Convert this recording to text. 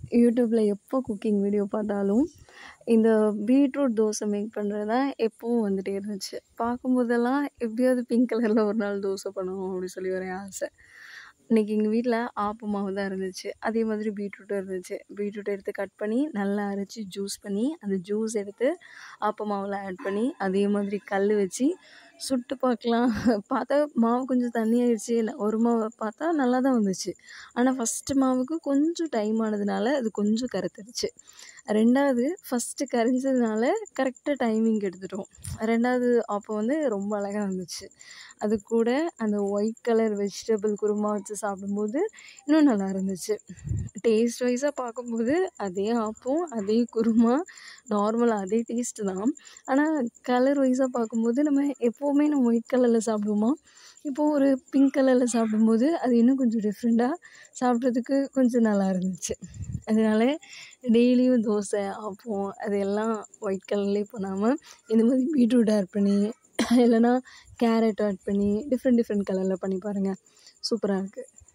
யூடியூப்பில் எப்போ cooking video பார்த்தாலும் இந்த பீட்ரூட் தோசை மேக் பண்ணுறது தான் எப்பவும் வந்துகிட்டே இருந்துச்சு. பார்க்கும்போதெல்லாம் எப்படியாவது பிங்க் கலரில் ஒரு நாள் தோசை பண்ணணும் அப்படி சொல்லி ஒரு ஆசை. இன்றைக்கி எங்கள் வீட்டில் ஆப்ப மாவு தான் இருந்துச்சு. அதே மாதிரி பீட்ரூட்டும் இருந்துச்சு. பீட்ரூட் எடுத்து கட் பண்ணி நல்லா அரைச்சி ஜூஸ் பண்ணி அந்த ஜூஸ் எடுத்து ஆப்ப மாவில் ஆட் பண்ணி அதே மாதிரி கல் வச்சு சுட்டு பார்க்கலாம். பார்த்தா மாவு கொஞ்சம் தண்ணி ஆயிடுச்சு. இல்லை ஒரு மாவு பார்த்தா நல்லா தான் வந்துச்சு. ஆனால் ஃபஸ்ட்டு மாவுக்கு கொஞ்சம் டைம் ஆனதுனால அது கொஞ்சம் கருத்துருச்சு. 2வது ஃபஸ்ட்டு கரைஞ்சதுனால கரெக்டாக டைமிங் எடுத்துட்டோம். 2வது ஆப்பம் வந்து ரொம்ப அழகாக இருந்துச்சு. அது கூட அந்த ஒயிட் கலர் வெஜிடபிள் குருமா வச்சு சாப்பிடும்போது இன்னும் நல்லா இருந்துச்சு. டேஸ்ட் வைஸாக பார்க்கும்போது அதே ஆப்பம் அதே குருமா நார்மலாக அதே டேஸ்ட்டு தான். ஆனால் கலர் வைஸாக பார்க்கும்போது நம்ம எப்போவுமே நம்ம ஒயிட் கலரில் சாப்பிடுவோமா, இப்போது ஒரு பிங்க் கலரில் சாப்பிடும்போது அது இன்னும் கொஞ்சம் டிஃப்ரெண்ட்டாக சாப்பிட்றதுக்கு கொஞ்சம் நல்லா இருந்துச்சு. அதனால டெய்லியும் தோசை ஆப்பம் அது எல்லாம் ஒயிட் கலர்லேயே பண்ணாமல் இந்த மாதிரி பீட்ரூட் ஆட் பண்ணி இல்லைனா கேரட் ஆட் பண்ணி டிஃப்ரெண்ட் கலரில் பண்ணி பாருங்கள். சூப்பராக இருக்குது.